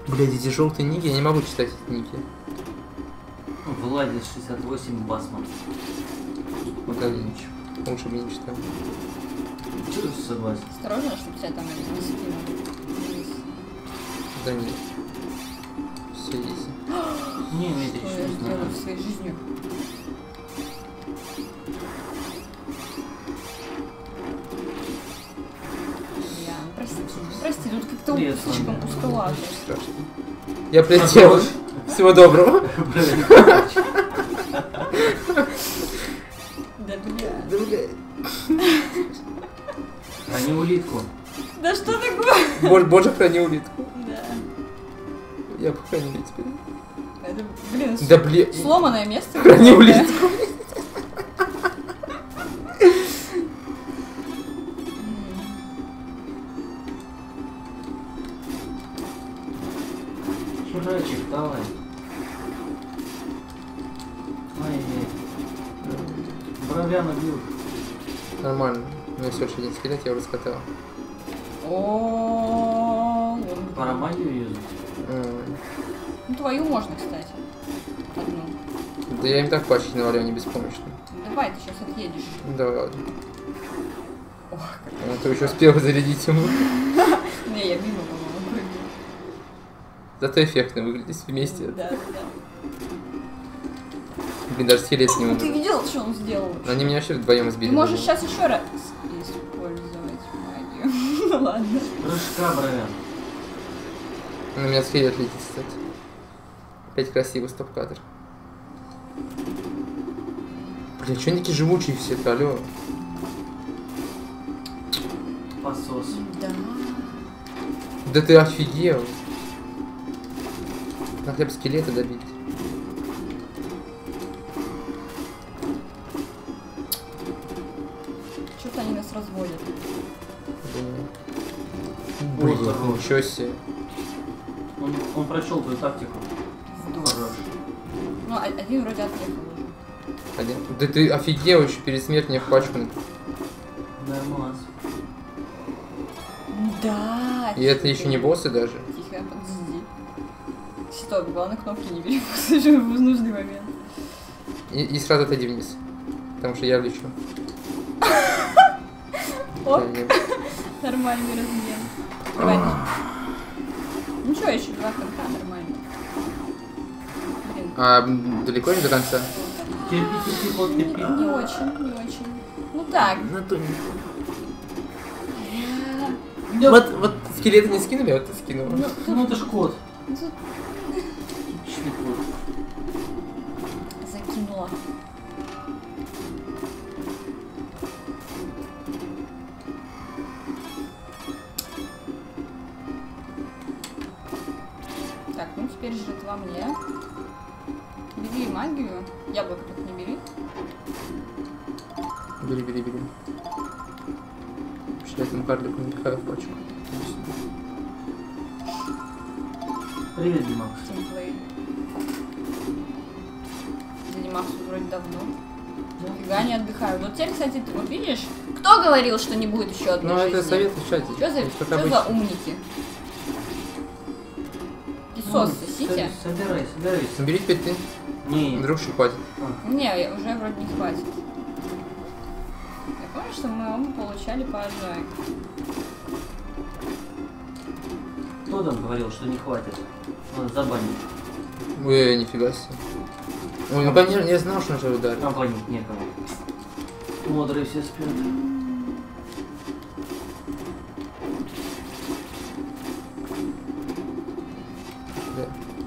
Блядь, эти желтые ники, я не могу читать эти ники. Владис 68 Басман. Пока ничего. Лучше бы не читал. Чего согласен? Осторожно, чтобы тебя там не скинули. Да нет. Все изи. Не, это Что еще я не сделаю знаю. своей жизнью? Прости, тут как-то Нет, слишком ладно. узковато. Страшно. Я прилетел. Всего доброго. Да бля. Да, блядь. Храни улитку. Да что такое? Боже, храни улитку. Да. Я похороню теперь. Это, блин, Да, блин. сломанное место. Храни какое-то. улитку. Чужачек, давай. Ай-яй. Бровяна бьют. Нормально. У меня всего лишь один скелет, я его раскатал. О, Пора магию юзать. ну твою можно, кстати. Одну. Да я им так пачки навалю, они беспомощны. Давай, ты сейчас отъедешь. Давай, ладно. Ох, А ты еще успел зарядить ему. не, я мимо, по-моему, прыгну. Зато эффектно выглядит вместе. Да, да. Блин, даже скелет не Ну ты умер. видел, что он сделал? Они меня вообще вдвоем сбили. Ты можешь сейчас еще раз использовать магию. Ну ладно. Прыжка, бровян. На меня скелет летит, кстати. Опять красивый стоп-кадр. Бля, что они такие живучие все-то, алё? Посос. Да. Да ты офигел. Надо хотя бы скелета добить. Что-то они нас разводят. Блин, Вот хорош. ничего себе. Он прочел твою тактику. Хорош. Ну, один вроде отъехал уже. Один. Да ты офигел, еще перед смертью мне в пачку. Нормас. Да. И это еще не боссы даже. Тихо, подожди. Стоп, главное кнопки не бери, уже в нужный момент. И сразу отойди вниз. Потому что я влечу. Оп, нормальный размен. Давай. Ну что, еще два конта, нормально. Блин, А далеко не до конца? Терпи, терпи, вот терпи. не очень, не очень. Ну так. Вот скелеты не скинули, а вот ты скинула. Ну это ж кот. Ну, тут Типичный кот. закинула. Так, ну теперь жертва мне. Бери магию. Яблоко тут не бери. Бери, бери, бери. Вообще, я этому карлику не пихаю в пачку. Привет, Димакс. Тимплей. Занимался вроде давно. Нифига не отдыхаю. Вот теперь, кстати, ты вот видишь, кто говорил, что не будет еще одной Ну, жизни? это совет в чате. Что за умники? Песос сосите? Собирай, собирай. Набери теперь ты. Не, Вдруг еще хватит. Не, уже вроде не хватит. Я помню, что мы оба получали по ожаге. кто там говорил, что не хватит? Надо забанить. Ой, нифига себе. Ой, ну конечно, я знал, что он же ударит. А банить некого. Мудрые все спят. Да.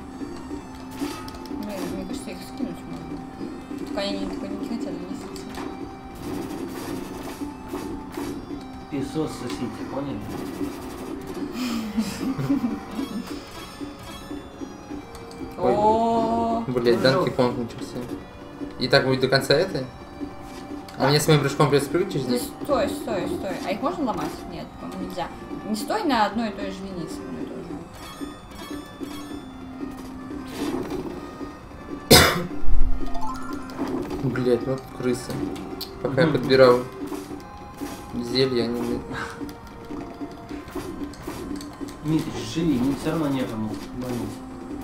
Блин, мне кажется, их скинуть можно. Только они не хотят вместиться. Песос сосите, поняли? Ой. О, Блять, данки понт начался. И так будет до конца этой? А мне с моим прыжком придется прыгать через да них? стой, стой, стой. А их можно ломать? Нет, по-моему, нельзя. Не стой на одной и той же линии, одной и той же. Блять, вот крысы. Пока я подбирал зелья, они... Дмитрий, живи, не все равно некому. Больница.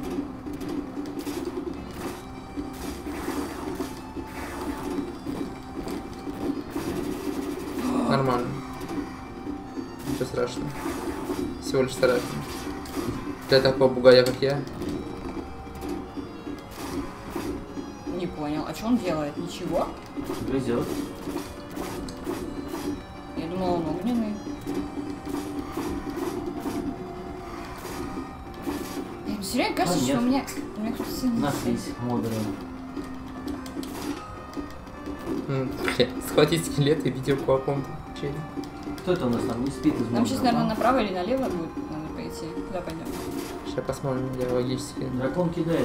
Нормально. Ничего страшного. Всего лишь старательно. Для такого бугая, как я. Не понял, а что он делает? Ничего? Грызет. Я думала, он огненный. Все время кажется, нет. что у меня кто-то сильный. Наслись, мудрые. Схватить скелет и видеоку о ком-то. Кто это у нас там не спит из Нам сейчас, мудрых, наверное, а? направо или налево будет надо пойти. Куда пойдем? Сейчас посмотрим, я логически. Дракон кидает.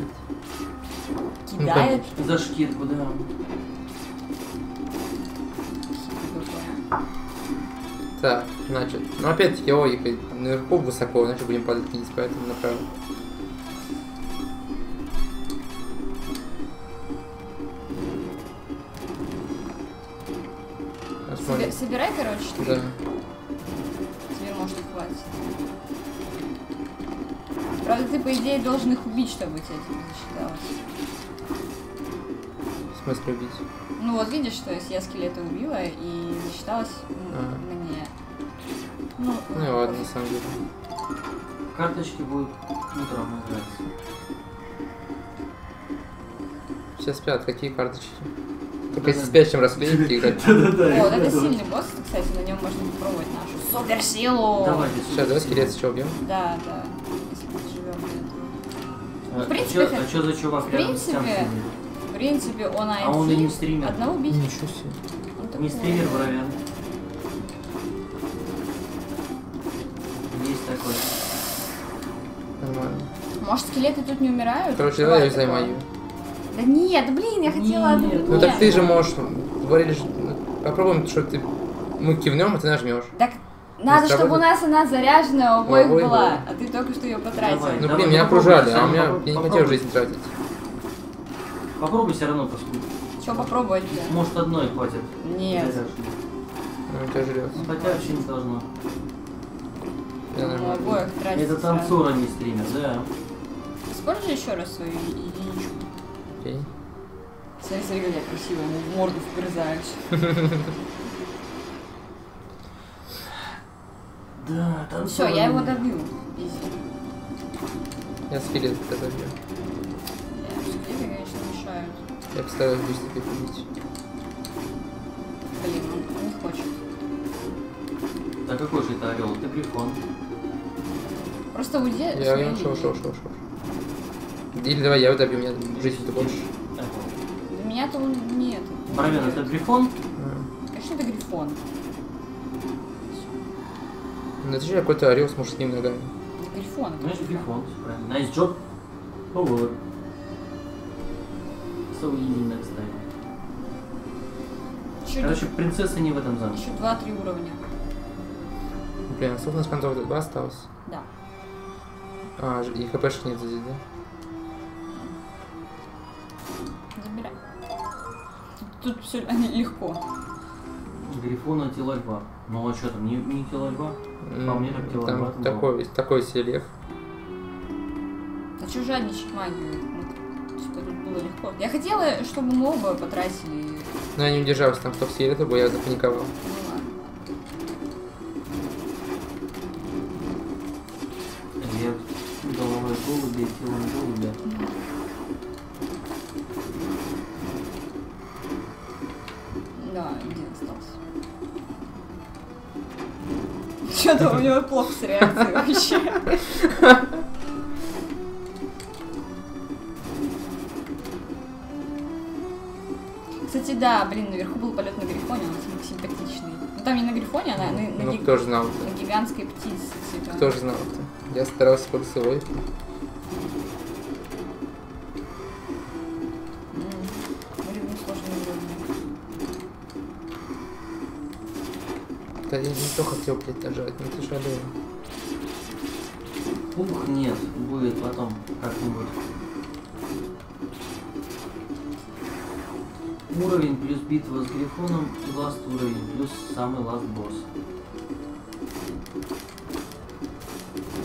Кидает. За шкирку, да. Так, значит, ну опять-таки логика. Наверху высоко, значит будем падать вниз, поэтому направо. Посмотрим. Собирай, короче, что Да. тебе может и хватит. Правда, ты, по идее, должен их убить, чтобы тебе засчиталось. В смысле убить? Ну вот видишь, то есть я скелета убила и засчиталось мне. Ну Ну ладно, на самом деле. Карточки будут утром играть. Все спят, какие карточки? Только если спящим расклеить играть. Вот, это сильный босс, кстати, на нем можно попробовать нашу суперсилу. Давайте Сейчас, давай скелет еще убьем. Да, да. Если мы живем до этого. В принципе, а что за чувак в рядом с тем принципе, сидит? В принципе, он А он и не один. стример. Одного убить. Ничего себе. Он такой. Не стример, бровян. Есть такой. Нормально. Может, скелеты тут не умирают? Короче, Бывает давай я такое. займаю. Да нет, блин, я хотела Нет, одну. Ну так ты же можешь. Говорили, что попробуем, что ты. Мы кивнем, а ты нажмешь. Так надо, чтобы у сработает? нас она заряженная у обоих обоих была, была. а ты только что ее потратил. Давай. Ну Давай, блин, меня попробуй, окружали, а у меня попробуй, я не хотел попробуй. жизнь тратить. Попробуй все равно поскупить. Что попробовать-то? Может одной хватит. Нет. Заряженной. Ну, у тебя жрет. Ну, хотя вообще не должно. Я У нормально. обоих тратить. Это танцор, а не стример, да. Используй еще раз свою единичку. Окей. Смотри, смотри, как я красиво ему в морду вгрызаюсь. Да, танцор. Все, я его добью. Изи. Я скелет это добью. Скелеты, конечно, мешают. Я постараюсь быстро их убить. Блин, он не хочет. Да какой же это орел? Ты грифон. Просто уйди. Я ушел. Или давай я его добью, у меня жизнь-то больше. Для меня-то он нет. Бровян, это грифон? Конечно, это грифон. Ну это же какой-то орел с мужскими ногами. Это грифон. это Значит, грифон. грифон, всё правильно. Nice job. Over. So easy next time. Еще, Короче, принцесса не в этом замке. еще 2-3 уровня. Блин, а сколько у нас концов? 2 осталось? Да. А, и хпшек нет здесь, да? Забирай. Тут все легко. Грифона тело льва. Ну а что там, не тело льва? По мне так тело льва. Там такой себе лев. А что жадничать магию? Ну, типа тут было легко. Я хотела, чтобы мы оба потратили. Но я не удержался, там столько сигареты, бо я запаниковал. Ну ладно. Лев, головой голубя, телом голубя. Да, один остался. Что-то у него плохо с реакцией вообще. Кстати, да, блин, наверху был полет на грифоне, он симпатичный. Ну там не на грифоне, а на Ну кто же знал-то? на гигантской птице. Типа. Кто же знал-то? Я старался под свой. Мы любим сложные уровни. Да я не то хотел, блядь, нажать, ну ты же одел. Ух, нет, будет потом как-нибудь. Уровень плюс битва с грифоном и ласт уровень плюс самый ласт босс.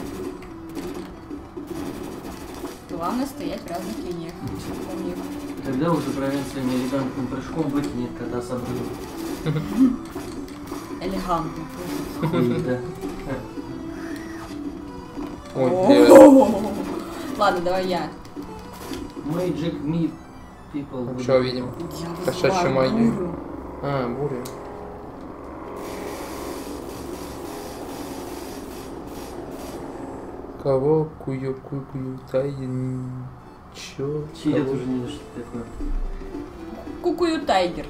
Главное стоять в разных линиях. Помни. Тогда уже провинция неэлегантным прыжком выкинет кота с обрыва. Элегантно. Хуй, да. Ой, блядь. Ладно, давай я. Magic me people. Что увидим? Я Кошачью вызываю магию. бурю. А, буря. Кого кую тайм? Чё? Че, я Кого? тоже не знаю, что это такое. Кукую тайгер.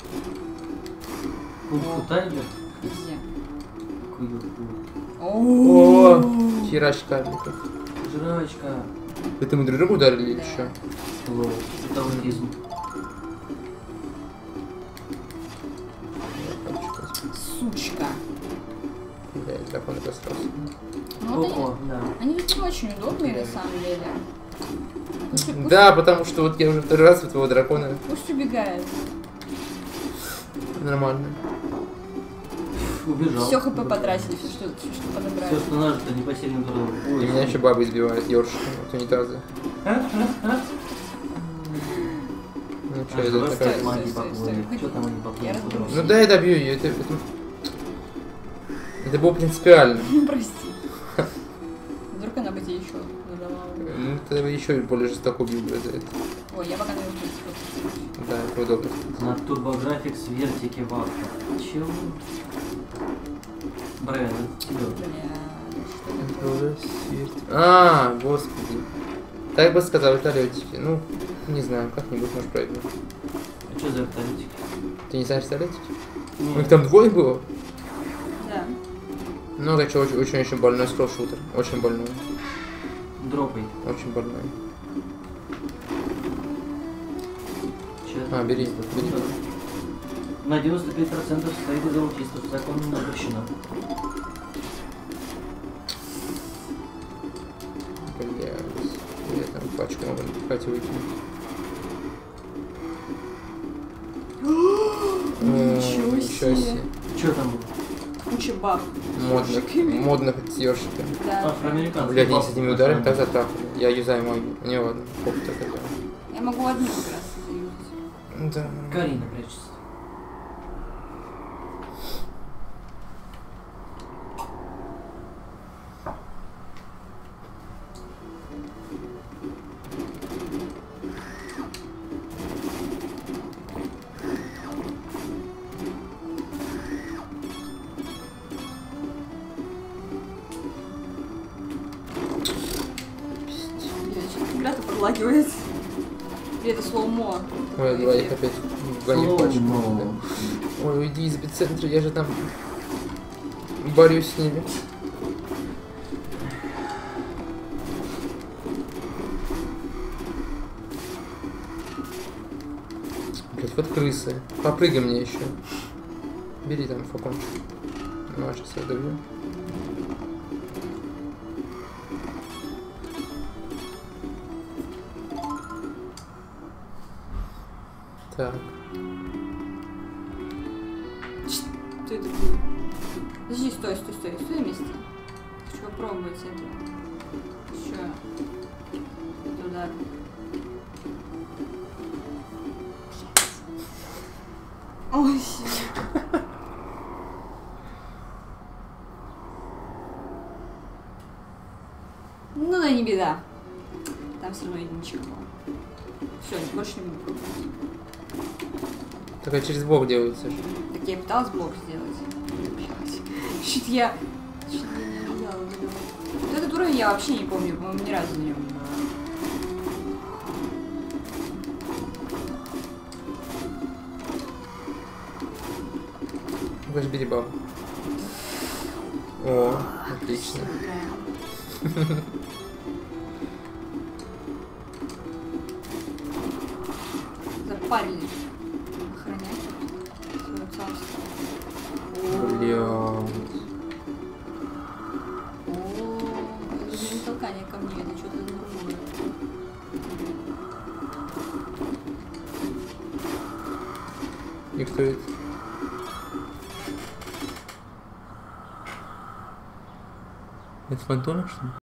Кунг-фу тайгер? Где? Кую-ку. О, херач карликов. Жрачка. Это мы друг друга ударили Да. еще? Лол. Это аутизм. Сучка. Блядь, дракон просрался. Ну, вот Ого, да. они ведь не очень удобные на самом деле. Пусть, Да, потому что вот я уже второй раз этого дракона. пусть убегает. Нормально. Убежал. Все хп потратили, все, что подобрали. Все, что нажито непосильным трудом. И Ой, меня еще бабы избивают, ёршиком от унитаза. Ну что, это Давай такая... ставь магии стой, поплыли. стой. Что там они Я поплыли? разберусь. Ну да, я добью ее, это было принципиально. Прости. Вдруг она бы тебе еще задавала. Ну, это еще более жестоко убил бы за это. Ой, я пока не успею. Да, это удобно. На турбографикс вертики вахта. Чего? Брэн, Бля, что такое? А, господи. Так бы сказал, вертолетики. Ну, не знаю, как-нибудь может пройду. а что за вертолетики? Ты не знаешь вертолетики? У них Нет. там двое было? Да. Ну, это очень больной скролл-шутер. Очень больной. Дропай. Очень больной. Чё А, это? бери, Ну, бери. да. На 95% состоит из аутистов. Закон не запрещено. Блядь. Я там пачку могу напихать и выкинуть. Ничего себе. Что там было? Куча баб. Модных съёршиков. Да. Афроамериканцы. Блядь, они с этими ударами так затрахали. Я юзаю магию. Не ладно, сколько так это. Я могу одну как раз заюзать. Да. Карина прячется. Ребята подлагивает. Или это слоумо. Ой, давай их опять гоню пачку. Слоумо. Ой, уйди из эпицентра, я же там борюсь с ними. Блять, вот крысы. Попрыгай мне еще. Бери там фокончик. Ну, а сейчас я добью. Так. Что это было? Подожди, стой на месте. Хочу попробовать это. Еще. Туда. Ой, ну да, не беда. Там все равно единичка была. Все, больше не буду пробовать. Так а через бок делается же. Так я пыталась блок сделать. Чуть я не ожидала. Вот этот уровень я вообще не помню, по-моему, ни разу на нем не была. Возьми бери бабу. О, отлично. Запарили. Охранять свое царство. Бля. Это же не толкание ко мне, это что-то другое. И кто это? Это фантомик, что ли?